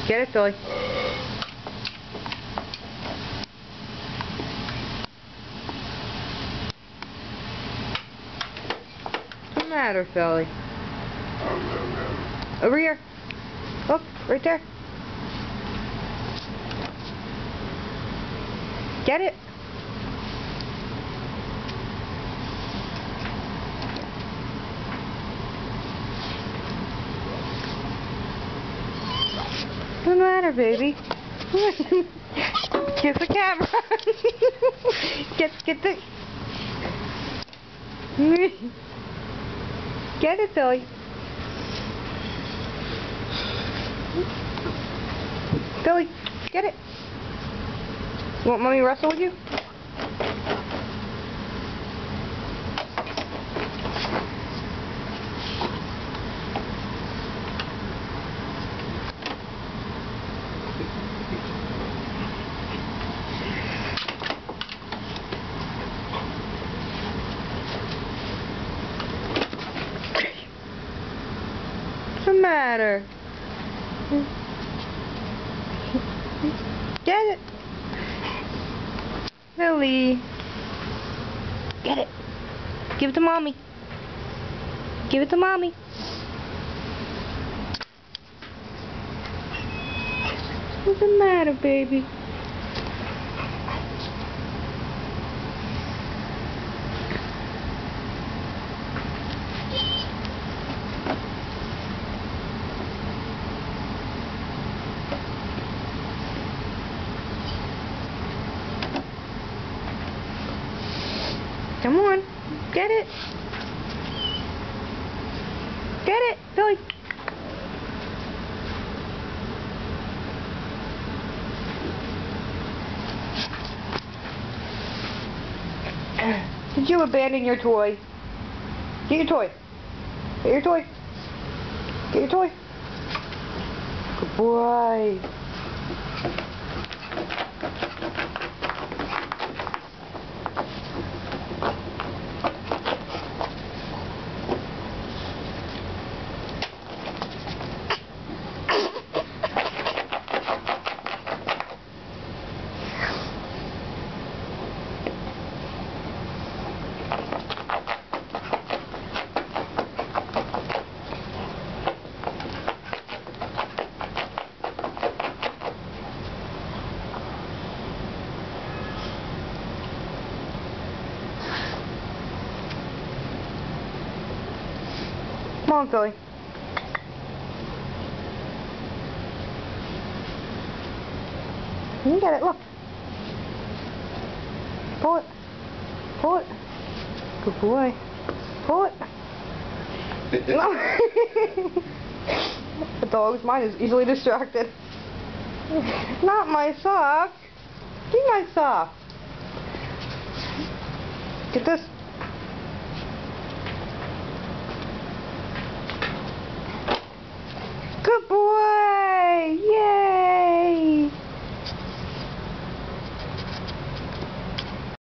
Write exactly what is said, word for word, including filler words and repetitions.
Get it, Philly. What's the matter, Philly? Over here. Look, right there. Get it. What's the matter, baby? Get the camera. get get the. Get it, Philly. Philly, get it. You want mommy to wrestle with you? What's the matter? Get it. Philly. Get it. Give it to mommy. Give it to mommy. What's the matter, baby? Come on, get it. Get it, Philly. Did you abandon your toy? Get your toy. Get your toy. Get your toy. Good boy. Come on, Philly. You get it, look. Pull it. Pull it. Good boy. Pull it. No. The dog's mind is easily distracted. Not my sock. Give me my sock. Get this.